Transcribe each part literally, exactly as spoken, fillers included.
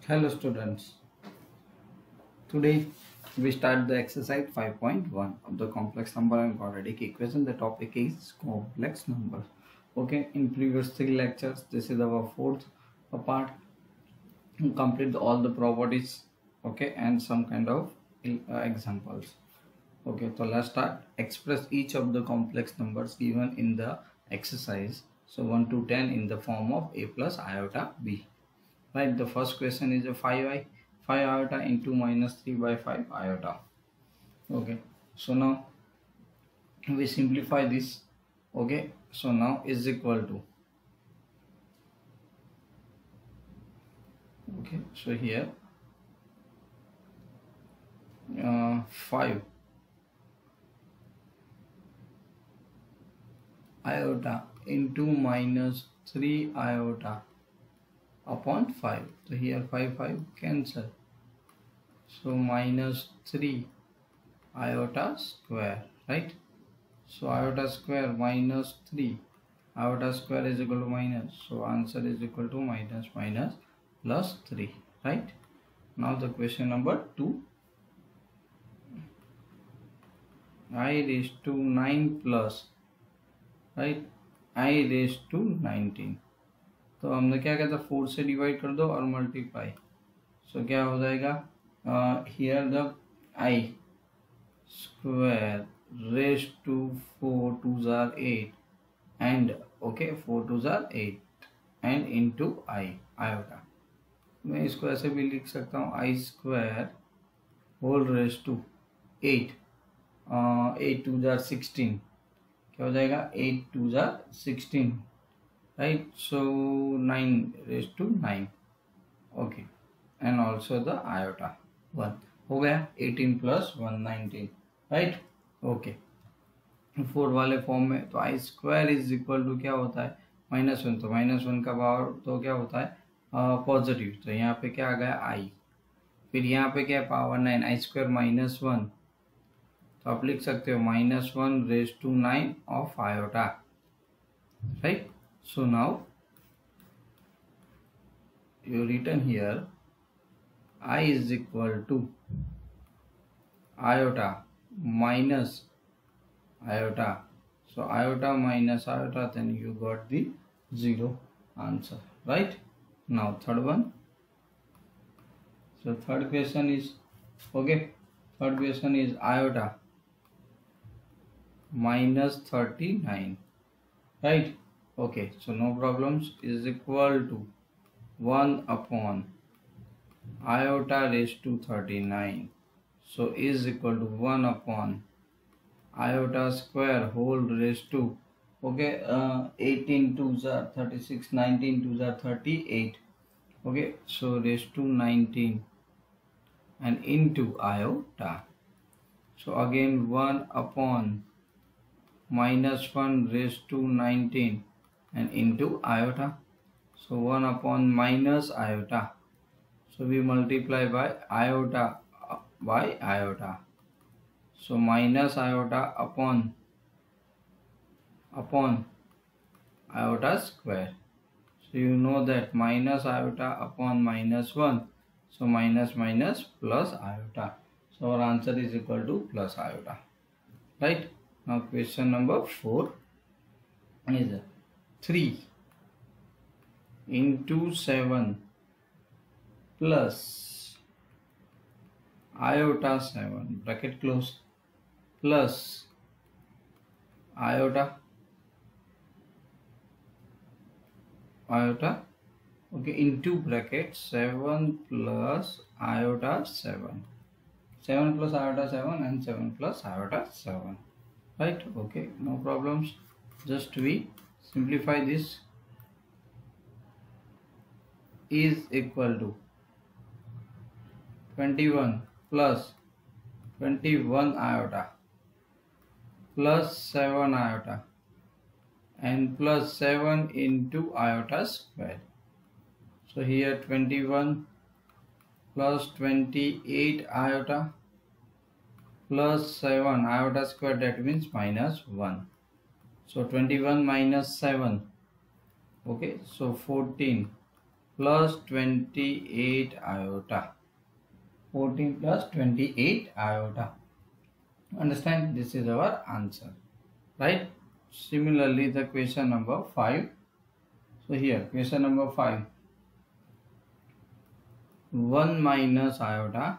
Hello students, today we start the exercise five point one of the complex number and quadratic equation. The topic is complex numbers. Okay, in previous three lectures, this is our fourth part. We complete all the properties, okay, and some kind of uh, examples. Okay, so let's start. Express each of the complex numbers given in the exercise. So one to ten in the form of a plus iota b. Right, the first question is a five i five iota into minus three by five iota. Okay, so now we simplify this. Okay, so now is equal to, okay, so here uh, five iota into minus three iota upon five. So here five five cancel, so minus three iota square, right? So iota square minus three, iota square is equal to minus, so answer is equal to minus minus plus three, right? Now the question number two, I raised to nine plus, right, I raised to nineteen. तो हमने क्या कहता, four से divide कर दो और multiply, सो क्या हो जाएगा, here the I square raise to four to जार eight and okay four to जार eight and into I iota. मैं इसको ऐसे भी लिख सकता हूँ, I square whole raise to eight, eight to जार सिक्सटीन, क्या हो जाएगा, एट टू जार sixteen, right? So nine raised to nine, okay, and also the iota one हो गया, eighteen plus one nineteen, right? okay, four वाले form में तो I square is equal to क्या होता है, माइनस वन, तो माइनस वन का पावर तो क्या होता है पॉजिटिव, uh, तो यहाँ पे क्या आ गया आई, फिर यहाँ पे क्या power nine, I square minus one, तो आप लिख सकते हो minus one raise to nine of iota, right? So now you written here I is equal to iota minus iota, so iota minus iota, then you got the zero answer, right? Now third one, so third question is, okay, third question is iota minus thirty-nine, right? Okay, so no problems, is equal to one upon iota raised to thirty-nine, so is equal to one upon iota square whole raised to, okay, uh, eighteen twos are thirty-six, nineteen twos are thirty-eight, okay, so raised to nineteen and into iota, so again one upon minus one raised to nineteen and into iota, so one upon minus iota, so we multiply by iota by iota, so minus iota upon upon iota square, so you know that minus iota upon minus one, so minus minus plus iota, so our answer is equal to plus iota, right? Now question number four is three into seven plus iota seven bracket close plus iota iota okay into bracket seven plus iota seven, seven plus iota seven and seven plus iota seven, right? Okay, no problems, just we simplify this, is equal to twenty-one plus twenty-one iota plus seven iota and plus seven into iota square, so here twenty-one plus twenty-eight iota plus seven iota square, that means minus one, so twenty-one minus seven, okay, so fourteen plus twenty-eight iota. fourteen plus twenty-eight iota. Understand? This is our answer, right? Similarly, the question number five. So here, question number five. one minus iota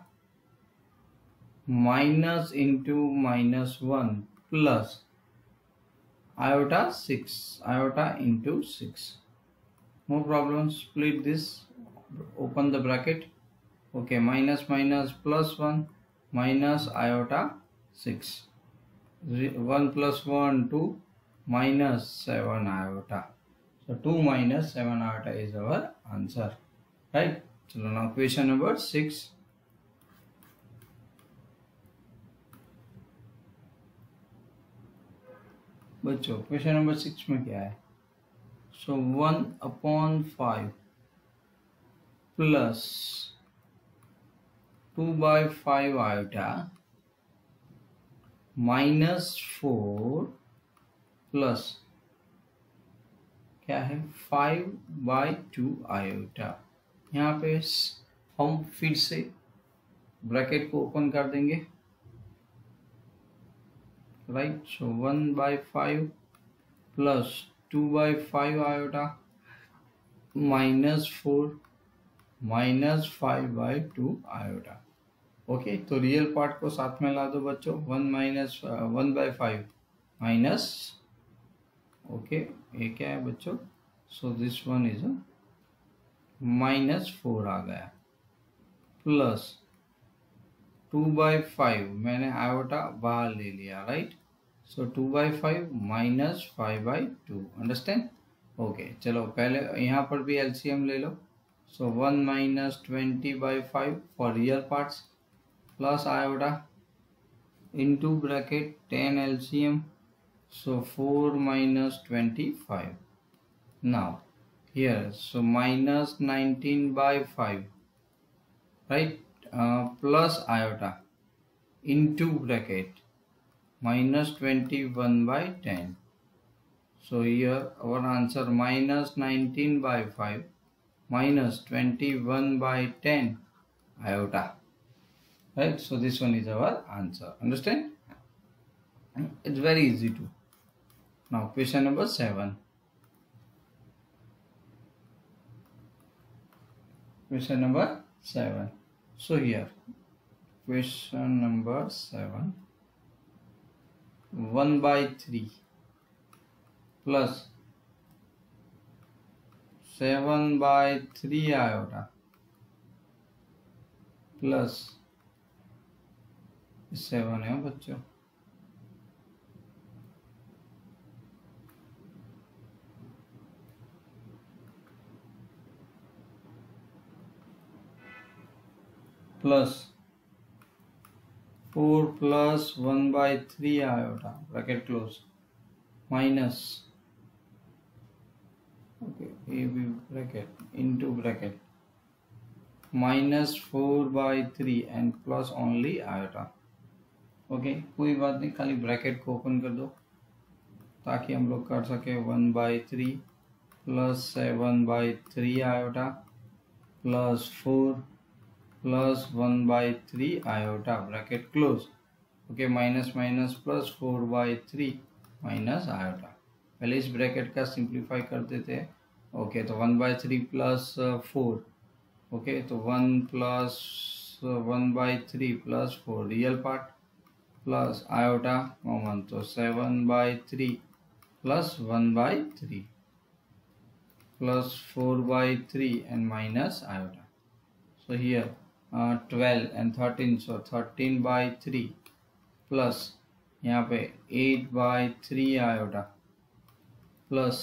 minus into minus one plus iota six, iota into six. No problem, split this, open the bracket. Okay, minus minus plus one minus iota six. one plus one, two, minus seven iota. So two minus seven iota is our answer, right? So now question number six. बच्चों question number six में क्या है? So one upon five plus two by five iota minus four plus क्या है five by two iota. यहाँ पे हम फिर से ब्रैकेट को ओपन कर देंगे, right. So one by five plus two by five iota minus four minus five by two iota. Okay, तो रियल पार्ट को साथ में ला दो बच्चों. One minus one by five minus, okay ये क्या है बच्चों? So this one is minus four आ गया, प्लस टू बाई फाइव मैंने आयोटा बाहर ले लिया, right. So two by five minus five by two. Understand? Okay, चलो पहले यहाँ पर भी एलसीएम ले लो. So one minus twenty by five for real parts plus iota into bracket ten LCM. So four minus twenty five. Now here, so minus nineteen by five, right, uh, plus iota into bracket minus twenty-one by ten. So here our answer minus nineteen by five minus twenty-one by ten iota, right. So this one is our answer. Understand? It's very easy to. Now question number seven. Question number seven. So here, question number seven. one by three plus seven by three iota plus seven है बच्चों. Plus four plus one by three iota bracket close minus, okay ये भी bracket into bracket minus four by three and plus only iota. Okay, कोई बात नहीं, खाली bracket को open कर दो ताकि हम लोग कर सके. One by three plus seven by three iota plus four plus one by three iota bracket close. Okay, minus minus plus four by three minus iota. पहले इस ब्रैकेट का सिंप्लीफाई कर देते हैं. ओके, तो one by three plus four. Okay, तो one plus one by three plus four real part plus iota common, तो seven by three plus one by three plus four by three and minus iota. So here Uh, twelve and thirteen, so thirteen by three plus यहाँ पे eight by three iota plus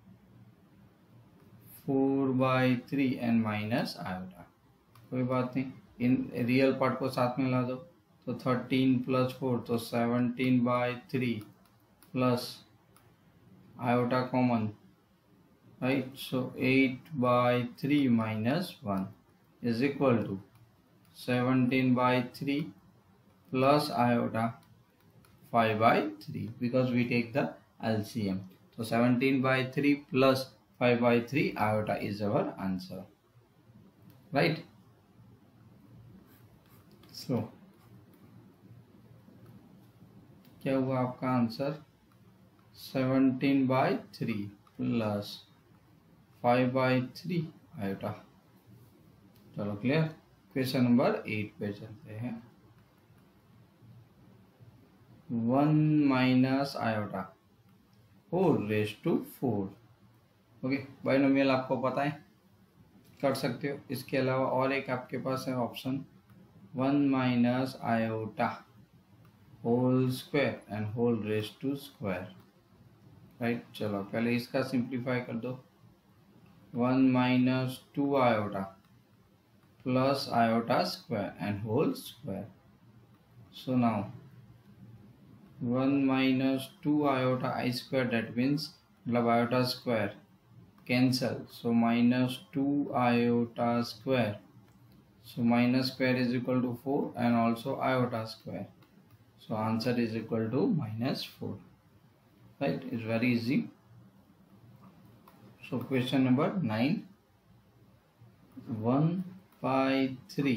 four by three and minus iota. कोई बात नहीं, in real part को साथ में ला दो. तो thirteen plus four तो seventeen by three plus iota common, right. So eight by three minus one is equal to seventeen by three plus iota five by three, because we take the L C M. So seventeen by three plus five by three iota is our answer. Right. So क्या हुआ आपका answer, seventeen by three plus five by three iota. चलो clear. Question number eight पे चलते हैं। One minus iota four raise to four. Okay, binomial आपको पता है, कर सकते हो। इसके अलावा और एक आपके पास है option, one minus iota whole square and whole raise to square, right. चलो पहले इसका सिंप्लीफाई कर दो, one minus two iota plus iota square and whole square. So now one minus two iota I square, that means मतलब iota square cancel, so minus two iota square, so minus square is equal to four and also iota square, so answer is equal to minus four, right? It's very easy. So question number nine, one by three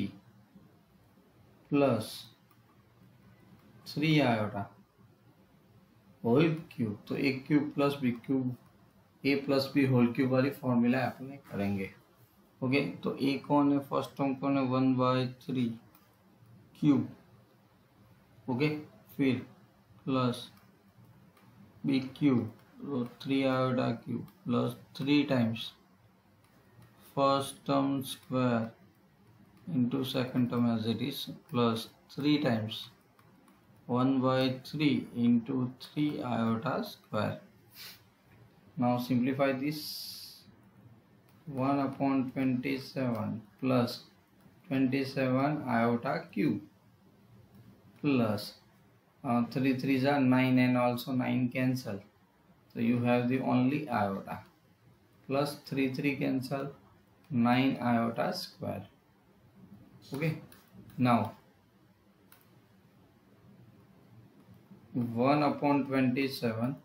plus three iota whole cube, तो a cube plus b cube, a plus b whole cube वाली formula apply करेंगे। Okay, तो a कौन है, first term कौन है, one by three cube, okay, फिर plus b cube, तो three iota cube plus three times first term square into second term as it is plus three times one by three into three iota square. Now simplify this, one upon twenty-seven plus twenty-seven iota cube plus uh, three threes are nine and also nine cancel, so you have the only iota, plus three three cancel, nine iota square. Okay, now one upon twenty-seven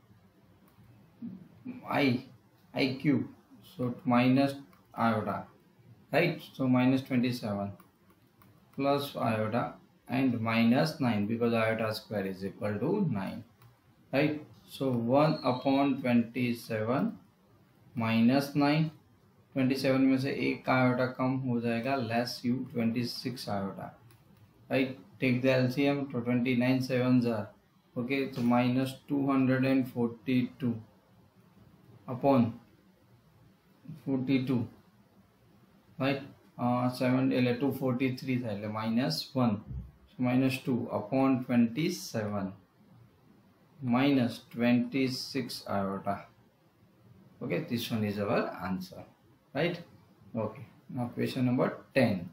I I cube, so minus iota, right? So minus twenty-seven plus iota and minus nine, because iota square is equal to nine, right? So one upon twenty-seven minus nine, twenty-seven में से एक iota कम हो जाएगा, less you twenty-six iota, right? Take the L C M, तो twenty-nine sevens are, okay, so minus two hundred forty-two upon forty-two, right? uh, seven two forty-three था, minus one, so minus two upon twenty-seven minus twenty-six iota. Okay, this one is our answer, right? Okay, now question number ten.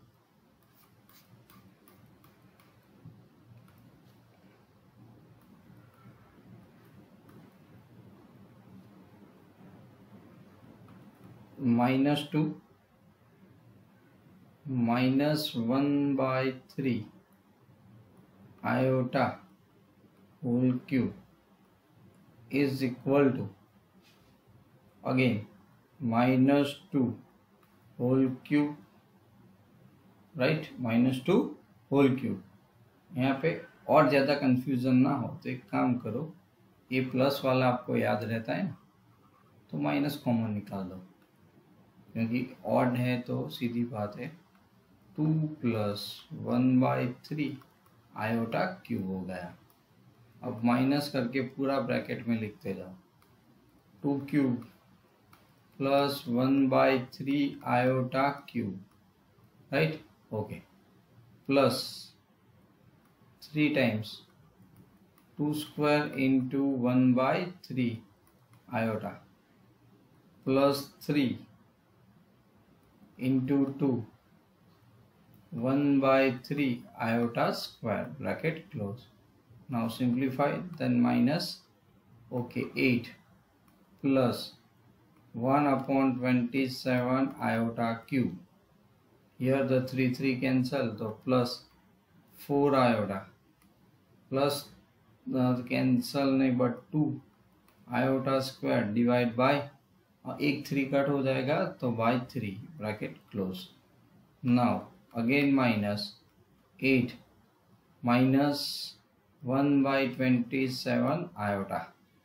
Minus two minus one by three iota whole cube is equal to, again, minus two whole cube, right? Minus two whole cube. यहाँ पे और ज़्यादा confusion ना हो तो एक काम करो, ए प्लस वाला आपको याद रहता है ना, तो माइनस कॉमन निकाल दो, क्योंकि ऑड है तो सीधी बात है, two plus one by three iota cube हो गया। अब माइनस करके पूरा ब्रैकेट में लिखते जाओ, two cube plus one by three iota cube, right? Okay, plus three times two square into one by three iota plus three into two, one by three iota square, bracket close. Now simplify, then minus, okay, eight plus one upon twenty-seven iota cube. Here the three three cancel, so plus four iota plus uh, cancel नहीं but two iota square divide by, एक three cut हो जाएगा तो by three, bracket close, Now again minus eight minus one by twenty-seven iota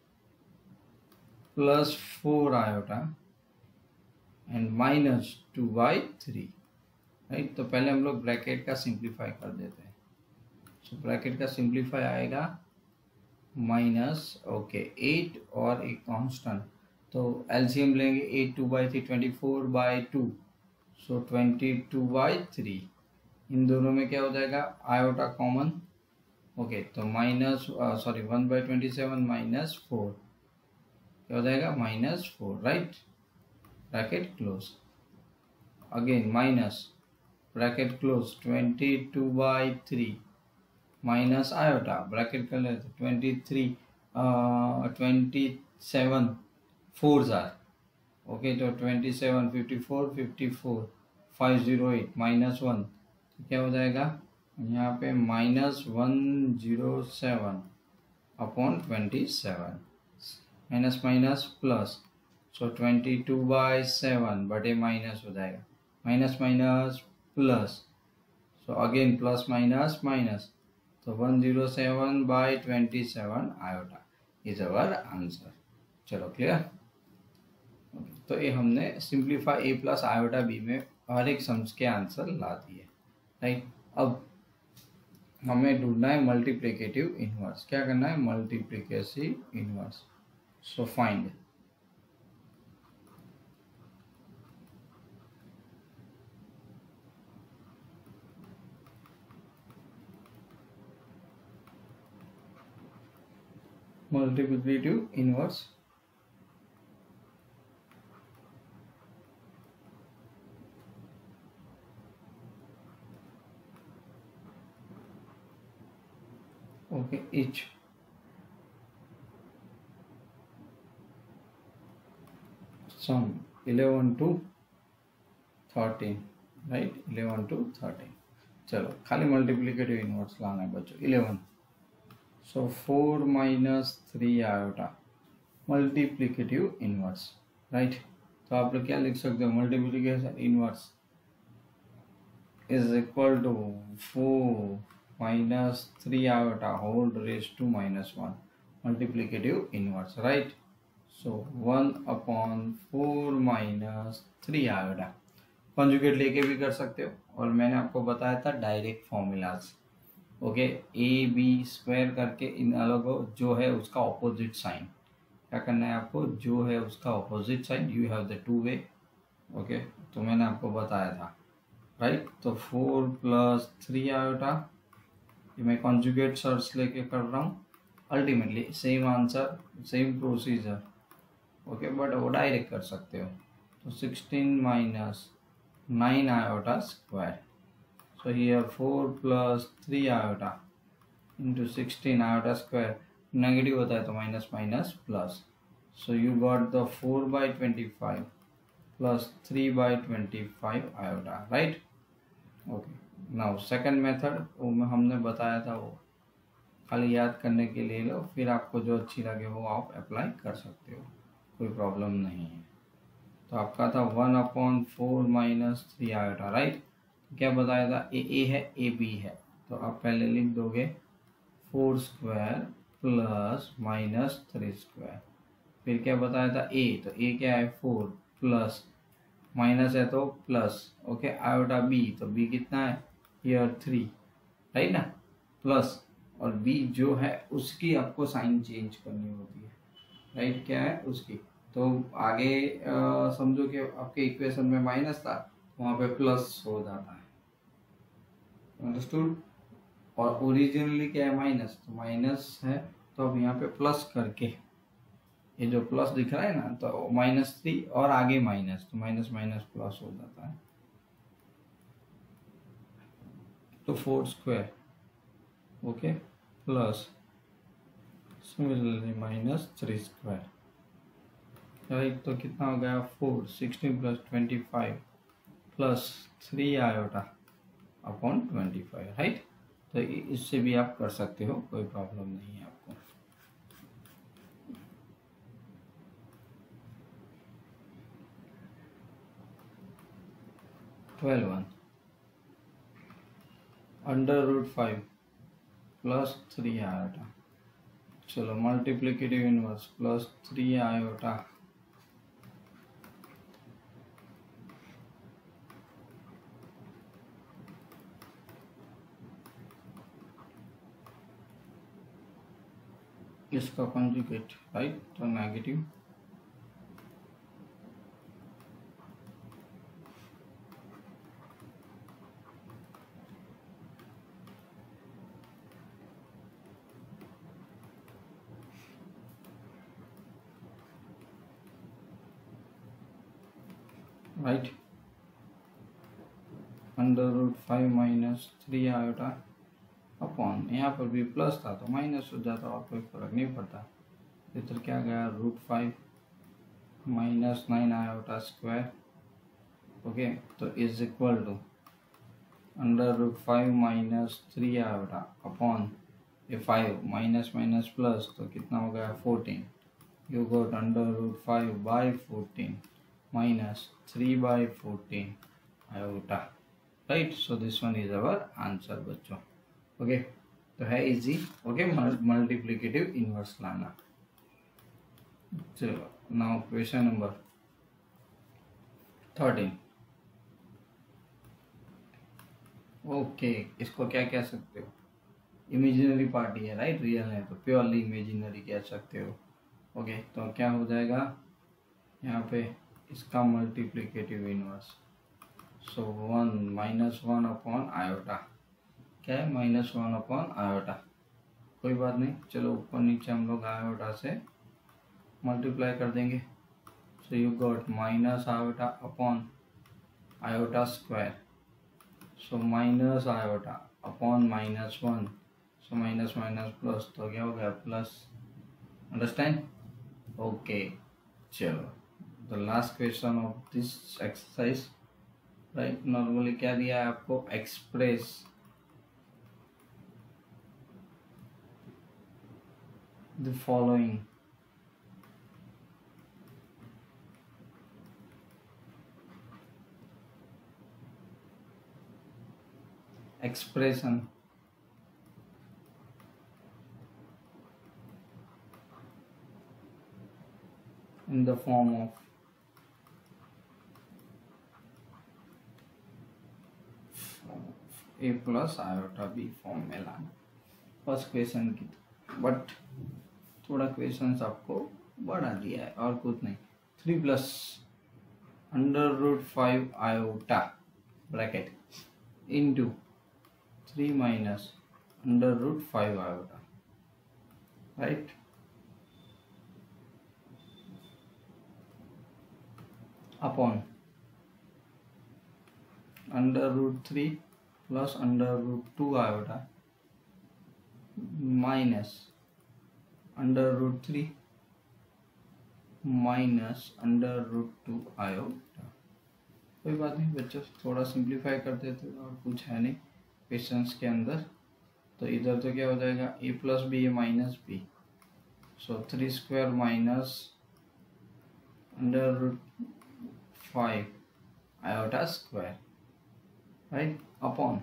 plus four iota and minus two by three, right. तो पहले हम लोग bracket का simplify कर देते हैं। सो ब्रैकेट का सिंप्लीफाई आएगा माइनस ओके एट और एक कांस्टेंट, तो एलसीएम लेंगे eight two by three twenty four by two, so twenty two by three. इन दोनों में क्या हो जाएगा आयोटा कॉमन, ओके तो minus sorry one by twenty seven minus four, क्या हो जाएगा minus four, right. Bracket close, again minus bracket close twenty two by three minus iota bracket कर लेते twenty three twenty seven four जार, okay तो twenty seven fifty four fifty four five zero eight minus one, तो क्या हो जाएगा यहाँ पे minus one zero seven upon twenty seven, minus minus plus, so twenty two by seven बटे minus हो जाएगा, minus minus plus, so again plus minus minus, तो one zero seven by twenty seven iota is our answer. चलो clear, तो ये हमने simplify ए plus iota b में हर एक सम्स के आंसर ला दिए, राइट। अब हमें ढूंढना है मल्टीप्लिकेटिव इनवर्स, क्या करना है multiplicative inverse, so find multiplicative inverse, okay each sum eleven to thirteen, right, eleven to thirteen। चलो खाली मल्टीप्लिकेटिव इनवर्स लाना है बच्चों, eleven, so four minus three iota multiplicative inverse, right. तो आप लोग क्या लिख सकते हो multiplication inverse is equal to four minus three iota whole raise to minus one multiplicative inverse, right. So one upon four minus three iota, conjugate लेके भी कर सकते हो, और मैंने आपको बताया था direct formulas, okay a b square करके इन अलग जो है उसका ऑपोजिट साइन, क्या करना है आपको जो है उसका opposite sign, you have the two way, okay तो मैंने आपको बताया था, राइट। तो फोर प्लस थ्री आयोटा, ये मैं कॉन्जुगेट सर्च लेके कर रहा हूँ, ultimately same answer same procedure, okay but वो डायरेक्ट कर सकते हो। तो sixteen minus nine iota square, so here four plus three iota into sixteen iota square, negative होता है तो minus minus plus, so you got the four by twenty-five plus three by twenty-five iota, right। okay now second method वो में हमने बताया था, वो खाली याद करने के लिए लो, फिर आपको जो अच्छी लगे वो आप अप्लाई कर सकते हो, कोई प्रॉब्लम नहीं है। तो आपका था one upon four minus three iota, right. क्या बताया था ए ए है ए बी है, तो आप पहले लिख दोगे four square plus minus three square, फिर क्या बताया था ए, तो ए क्या है फोर प्लस माइनस है तो प्लस, ओके आयोटा बी, तो बी कितना है हियर थ्री, राइट ना, प्लस और बी जो है उसकी आपको साइन चेंज करनी होती है, राइट क्या है उसकी, तो आगे आ, समझो कि आपके इक्वेशन में माइनस था, वहाँ पे प्लस हो जाता है, अंडरस्टूड। और ओरिजिनली क्या है माइनस, तो माइनस है तो अब यहाँ पे प्लस करके ये जो प्लस दिख रहा है ना, तो माइनस थ्री और आगे माइनस, तो माइनस माइनस प्लस हो जाता है, तो four square okay plus similarly minus three square, right. तो कितना हो गया four, sixteen plus twenty five plus three iota upon twenty five, right. तो इससे भी आप कर सकते हो, कोई प्रॉब्लम नहीं है आपको। Twelve one under root five plus three iota, चलो multiplicative inverse plus three iota इसका कंजुगेट, राइट, तो negative right, under root five minus three iota upon, यहाँ पर भी प्लस था तो माइनस हो जाता और कोई फर्क नहीं पड़ता। इधर क्या गया, root five minus nine iota square, okay, तो is equal to under root five minus three iota upon ये फाइव माइनस माइनस प्लस तो कितना हो गया fourteen, you got under root five by fourteen minus three by fourteen iota, right. So this one is our answer बच्चों, okay. तो है easy, okay, multiplicative inverse लाना। चलो now question number thirteen, okay, इसको क्या कह सकते हो, इमेजिनरी पार्टी है, राइट, रियल है तो प्योरली इमेजिनरी कह सकते हो, ओके। तो क्या हो जाएगा यहाँ पे इसका multiplicative inverse, so one minus one upon iota, क्या है, माइनस वन अपॉन आयोटा, कोई बात नहीं, चलो ऊपर नीचे हम लोग आयोटा से मल्टीप्लाई कर देंगे, so you got minus iota upon iota square, so minus iota upon minus one, so minus minus plus तो क्या हो गया प्लस, अंडरस्टैंड, ओके। चलो the last question of this exercise, right, normally क्या दिया है आपको, express the following, expression in the form of a plus iota b form में लाना, फर्स्ट क्वेश्चन की, बट थोड़ा क्वेश्चन आपको बढ़ा दिया है और कुछ नहीं, three plus under root five iota bracket into three minus under root five iota, right, upon under root three plus under root two iota minus under root three minus under root two iota, कोई बात नहीं बच्चों, थोड़ा simplify कर देते और कुछ है नहीं क्वेश्चंस के अंदर, तो इधर तो क्या हो जाएगा a plus b a minus b, so three square minus under root five iota square, right, upon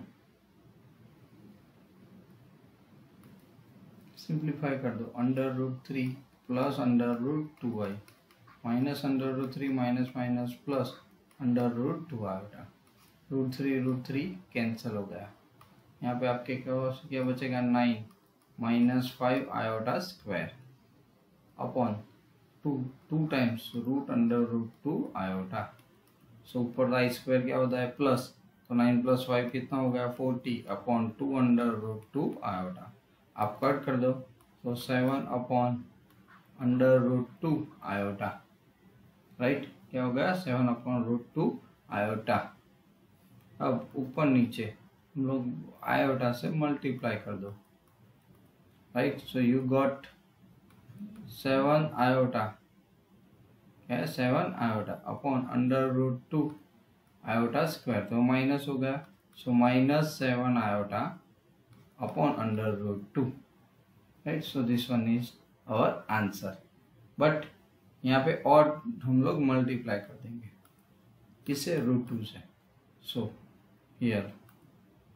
simplify कर दो under root three plus under root two I minus under root three minus minus plus under root two iota, root three root three cancel हो गया, यहाँ पे आपके क्या क्या बचेगा nine minus five iota square upon two, two times root under root two iota, सो ऊपर का स्क्वायर क्या होता है प्लस, तो नाइन प्लस फाइव कितना हो गया forty upon two under root two iota, आप कट कर दो तो seven upon under root two iota, right, क्या हो गया seven upon root two iota. अब ऊपर नीचे हम लोग आयोटा से मल्टीप्लाई कर दो, right, so you got seven iota, क्या है seven iota upon under root two iota square, तो माइनस हो गया, so minus seven iota upon under root two, right, so this one is our answer, but यहाँ पे और हम लोग मल्टीप्लाई कर देंगे किससे, रूट टू से, so here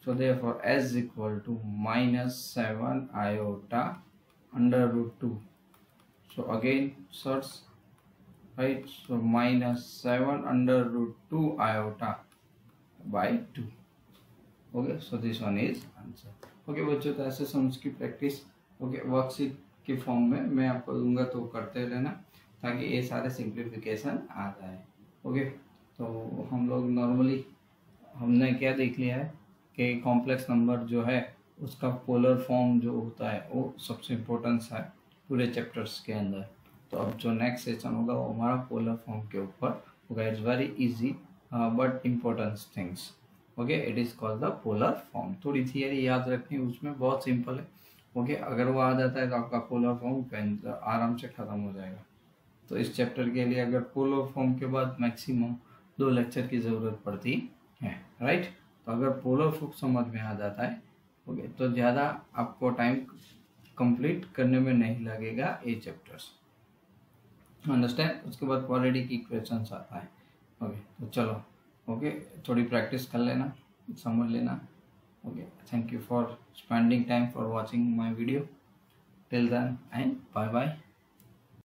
So therefore s is equal to minus seven iota under root two. So again search, right? So minus seven under root two iota by two. Okay, so this one is answer. Okay बच्चों, तो ऐसे sums की practice okay worksheet के form में मैं आपको दूंगा, तो करते रहना ताकि ये सारे सिंप्लीफिकेशन आ जाए। ओके, तो हम लोग नॉर्मली हमने क्या देख लिया है कि कॉम्प्लेक्स नंबर जो है उसका पोलर फॉर्म जो होता है वो सबसे इम्पोर्टेंस है पूरे चैप्टर्स के अंदर। तो अब जो नेक्स्ट सेशन होगा वो हमारा पोलर फॉर्म के ऊपर होगा। It's very easy but important things. Okay, it is called the polar form. थोड़ी थियरी याद रखनी, उसमें बहुत सिंपल है। ओके okay, अगर वो आ जाता है तो आपका पोलर फॉर्म आराम से ख़त्म हो जाएगा। तो इस चैप्टर के लिए अगर पोलर फॉर्म के बाद मैक्सिमम दो लेक्चर की ज़रूरत पड़ती है, राइट। तो अगर पोलर फॉर्म समझ में आ जाता है ओके okay, तो ज़्यादा आपको टाइम कंप्लीट करने में नहीं लगेगा ये चैप्टर्स, अंडरस्टैंड। उसके बाद क्वाड्रेटिक इक्वेशंस आता है। ओके okay, तो चलो ओके okay, थोड़ी प्रैक्टिस कर लेना, समझ लेना। Okay, thank you for spending time for watching my video till then and bye bye.